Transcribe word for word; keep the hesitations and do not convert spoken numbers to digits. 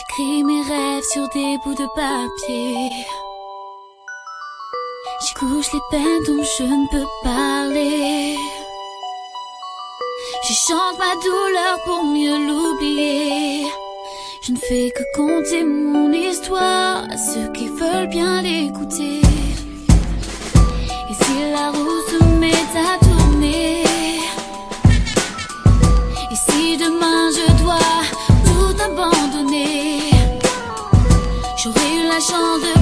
J'écris mes rêves sur des bouts de papier. J'y couche les peines dont je ne peux parler. J'y chante ma douleur pour mieux l'oublier. Je ne fais que conter mon histoire à ceux qui veulent bien l'écouter. Et si la roue se met à tourner, et si demain je dois tout abandonner, j'aurai eu la chance de